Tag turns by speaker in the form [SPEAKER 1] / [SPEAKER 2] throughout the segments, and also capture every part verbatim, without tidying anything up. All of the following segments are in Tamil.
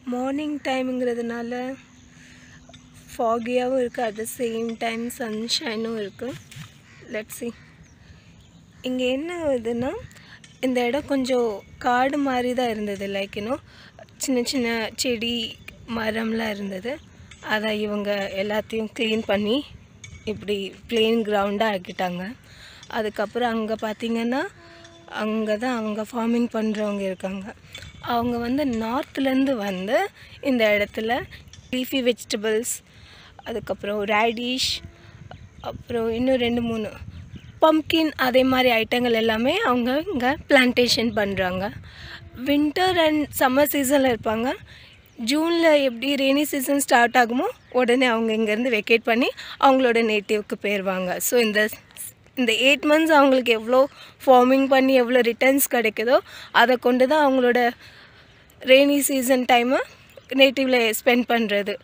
[SPEAKER 1] மார்னிங் டைம்ங்கிறதுனால ஃபாகியாகவும் இருக்குது, அட் த சேம் டைம் சன்ஷைனும் இருக்குது. Let's see. இங்கே என்ன இதுன்னா, இந்த இடம் கொஞ்சம் காடு மாதிரி தான் இருந்தது. லைக் இன்னும் சின்ன சின்ன செடி மரம்லாம் இருந்தது. அதை இவங்க எல்லாத்தையும் க்ளீன் பண்ணி இப்படி ப்ளெயின் கிரவுண்டாக ஆக்கிட்டாங்க. அதுக்கப்புறம் அங்கே பார்த்திங்கன்னா அங்கே தான் அவங்க ஃபார்மிங் பண்ணுறவங்க இருக்காங்க. அவங்க வந்து நார்த்லேருந்து வந்து இந்த இடத்துல லீஃபி வெஜிடபிள்ஸ், அதுக்கப்புறம் ரேடிஷ், அப்புறம் இன்னும் ரெண்டு மூணு பம்ப்கின், அதே மாதிரி ஐட்டங்கள் எல்லாமே அவங்க இங்கே பிளான்டேஷன் பண்ணுறாங்க. வின்டர் அண்ட் சம்மர் சீசனில் இருப்பாங்க. ஜூனில் எப்படி ரெய்னி சீசன் ஸ்டார்ட் ஆகுமோ உடனே அவங்க இங்கேருந்து வெக்கேட் பண்ணி அவங்களோட நேட்டிவ்க்கு போயிடுவாங்க. ஸோ இந்த இந்த எயிட் மந்த்ஸ் அவங்களுக்கு எவ்வளோ ஃபார்மிங் பண்ணி எவ்வளோ ரிட்டர்ன்ஸ் கிடைக்குதோ அதை கொண்டு தான் அவங்களோட ரெய்னி சீசன் டைமை நேட்டிவில் ஸ்பெண்ட் பண்ணுறது.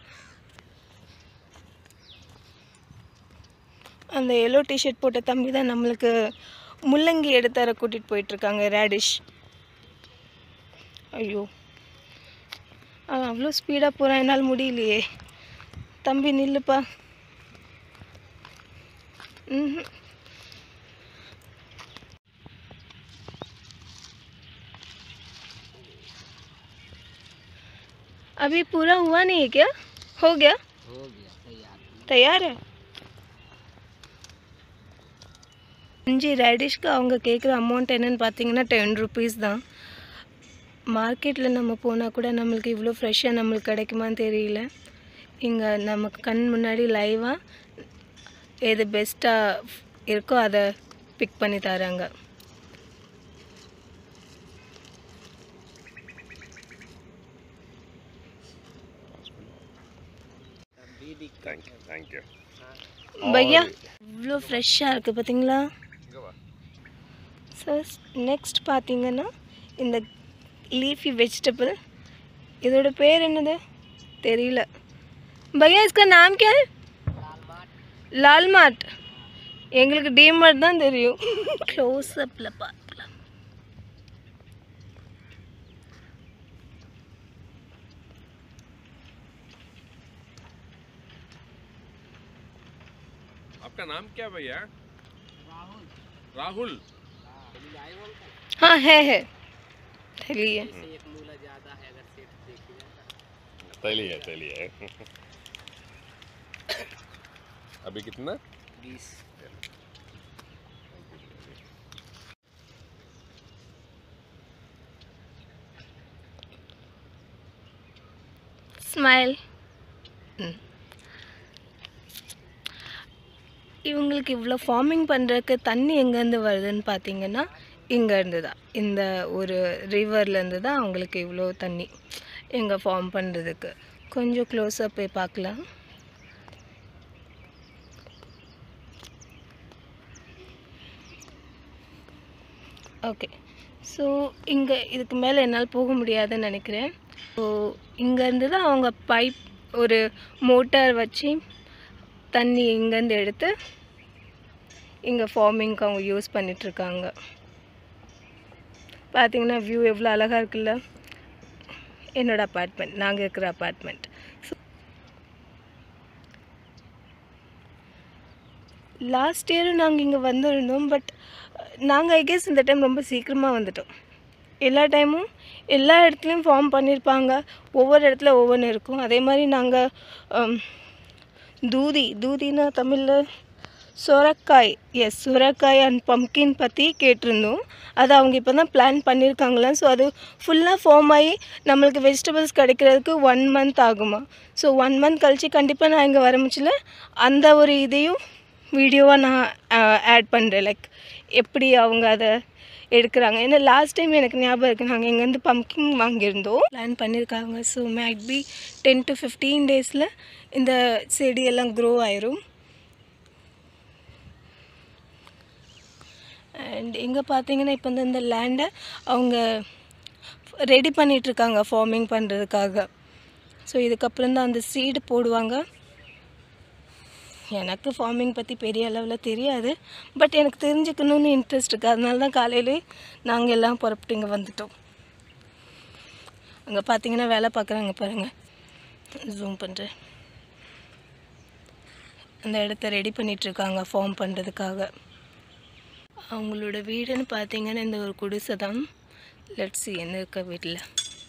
[SPEAKER 1] அந்த எல்லோ டிஷர்ட் போட்ட தம்பி தான் நம்மளுக்கு முள்ளங்கி எடுத்தர கூட்டிகிட்டு போயிட்டுருக்காங்க. ரேடிஷ். ஐயோ, அவன் அவ்வளோ ஸ்பீடாக போகிறான், என்னால் முடியலையே. தம்பி நில்லுப்பா. ம் अभी पूरा हुआ नहीं है क्या? हो गया? हो गया, तैयार तैयार है. அஞ்சு ரேடிஷ்க்கு அவங்க கேட்குற அமௌண்ட் என்னென்னு பார்த்தீங்கன்னா டென் ருபீஸ் தான். மார்க்கெட்டில் நம்ம போனால் கூட நம்மளுக்கு இவ்வளோ ஃப்ரெஷ்ஷாக நம்மளுக்கு கிடைக்குமான்னு தெரியல. இங்கே நமக்கு கண் முன்னாடி லைவாக எது பெஸ்ட்டாக இருக்கோ அதை பிக் பண்ணி தராங்க.
[SPEAKER 2] Thank you, thank you.
[SPEAKER 1] भैया இவ்வளோ ஃப்ரெஷ்ஷாக இருக்குது பார்த்தீங்களா? சார் நெக்ஸ்ட் பார்த்தீங்கன்னா இந்த லீஃபி வெஜிடபிள், இதோட பேர் என்னது தெரியல. भैया इसका नाम क्या है? लाल मार्ट. எங்களுக்கு டி மார்ட் தான் தெரியும். க்ளோஸ் அப்பில் பார்க்கலாம்.
[SPEAKER 2] आपका नाम क्या भैया? राहुल. राहुल.
[SPEAKER 1] हाँ है है थैली है.
[SPEAKER 3] एक मूला ज्यादा है अगर सेट देखिए.
[SPEAKER 2] थैली है, थैली है. अभी कितना?
[SPEAKER 3] बीस.
[SPEAKER 1] ஸ்மைல். இவங்களுக்கு இவ்வளோ ஃபார்மிங் பண்ணுறதுக்கு தண்ணி எங்கேருந்து வருதுன்னு பார்த்தீங்கன்னா இங்கேருந்து தான், இந்த ஒரு ரிவர்லேருந்து தான் அவங்களுக்கு இவ்வளோ தண்ணி இங்கே ஃபார்ம் பண்ணுறதுக்கு. கொஞ்சம் க்ளோஸாக போய் பார்க்கலாம். ஓகே, ஸோ இங்கே இதுக்கு மேலே என்னால் போக முடியாதுன்னு நினைக்கிறேன். ஸோ இங்கேருந்து தான் அவங்க பைப் ஒரு மோட்டார் வச்சு தண்ணி இங்கேருந்து எடுத்து இங்கே ஃபார்மிங்க்கு அவங்க யூஸ் பண்ணிகிட்ருக்காங்க. பார்த்திங்கன்னா வியூ எவ்வளோ அழகாக இருக்குல்ல. என்னோடய அப்பார்ட்மெண்ட், நாங்கள் இருக்கிற அப்பார்ட்மெண்ட். ஸோ லாஸ்ட் இயரும் நாங்கள் இங்கே வந்திருந்தோம். பட் நாங்கள் ஐ கெஸ் இந்த டைம் ரொம்ப சீக்கிரமாக வந்துட்டோம். எல்லா டைமும் எல்லா இடத்துலையும் ஃபார்ம் பண்ணியிருப்பாங்க, ஒவ்வொரு இடத்துல ஒவ்வொன்று இருக்கும். அதே மாதிரி நாங்கள் தூதி தூதினா தமிழில் சுரக்காய், எஸ் சுரக்காய் அண்ட் பம்ப்கின் பற்றி கேட்டிருந்தோம். அது அவங்க இப்போ தான் பிளான் பண்ணியிருக்காங்களாம். ஸோ அது ஃபுல்லாக ஃபார்ம் ஆகி நம்மளுக்கு வெஜிடபிள்ஸ் கிடைக்கிறதுக்கு ஒன் மந்த் ஆகுமா. ஸோ ஒன் மந்த் கழித்து கண்டிப்பாக நான் இங்கே வரமுச்சில் அந்த ஒரு இதையும் வீடியோவாக நான் ஆட் பண்ணுறேன். லைக் எப்படி அவங்க அதை எடுக்கிறாங்க. ஏன்னா லாஸ்ட் டைம் எனக்கு ஞாபகம் இருக்குது, நாங்கள் இங்கேருந்து பம்ப்கின் வாங்கியிருந்தோம். பிளான் பண்ணியிருக்காங்க. So maybe ten to fifteen டேஸில் இந்த செடியெல்லாம் க்ரோ ஆயிரும். அண்ட் இங்கே பார்த்தீங்கன்னா இப்போ வந்து இந்த லேண்டை அவங்க ரெடி பண்ணிகிட்ருக்காங்க ஃபார்மிங் பண்ணுறதுக்காக. ஸோ இதுக்கப்புறம் தான் அந்த சீடு போடுவாங்க. எனக்கு ஃபார்மிங் பற்றி பெரிய அளவில் தெரியாது, பட் எனக்கு தெரிஞ்சுக்கணுன்னு இன்ட்ரெஸ்ட் இருக்குது. அதனால தான் காலையிலே நாங்கள் எல்லாம் புறப்பட்டு இங்கே வந்துட்டோம். அங்கே பார்த்தீங்கன்னா வேலை பார்க்குறாங்க பாருங்கள், ஜூம் பண்ணுறேன். அந்த இடத்த ரெடி பண்ணிகிட்ருக்காங்க ஃபார்ம் பண்ணுறதுக்காக. அவங்களோட வீடுன்னு பார்த்தீங்கன்னா இந்த ஒரு குடிசை தான். லெட்ஸ் see என்ன இருக்க வீட்டில்.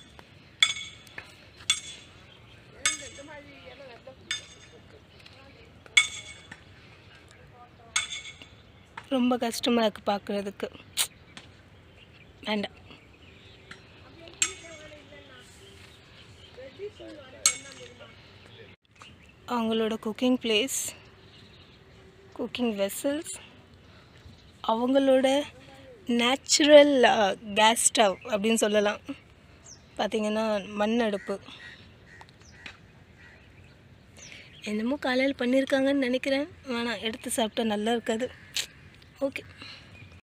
[SPEAKER 1] ரொம்ப கஷ்டமாக இருக்குது பார்க்குறதுக்கு. வேண்டாம். அவங்களோட குக்கிங் பிளேஸ், குக்கிங் வெசல்ஸ், அவங்களோட நேச்சுரல் கேஸ் ஸ்டவ் அப்படின்னு சொல்லலாம். பார்த்திங்கன்னா மண் அடுப்பு என்னமோ காலையில் பண்ணியிருக்காங்கன்னு நினைக்கிறேன். வேணாம், எடுத்து சாப்பிட்டா நல்லா இருக்காது. ஓகே.